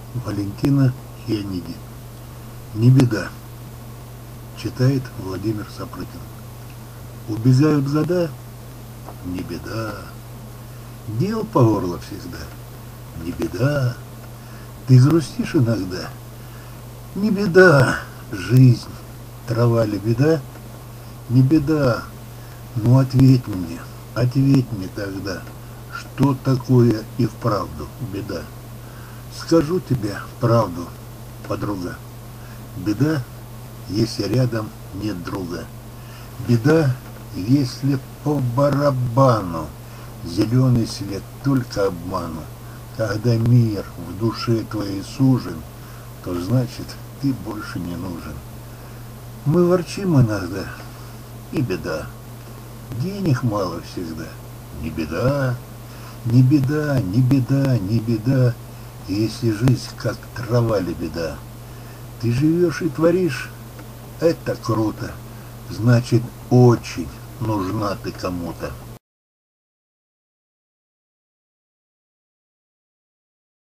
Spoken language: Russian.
Валентина Хенниги. Не беда. Читает Владимир Сапрыкин. Убегают года? Не беда. Дел по горло всегда? Не беда. Ты грустишь иногда? Не беда. Жизнь. Трава ли беда? Не беда. Ну ответь мне тогда, что такое и вправду беда? Скажу тебе правду, подруга. Беда, если рядом нет друга. Беда, если по барабану зеленый свет только обману. Когда мир в душе твоей сужен, то значит ты больше не нужен. Мы ворчим иногда, и беда. Денег мало всегда. Не беда, не беда, не беда, не беда. Если жизнь как трава ли беда. Ты живешь и творишь, это круто. Значит, очень нужна ты кому-то.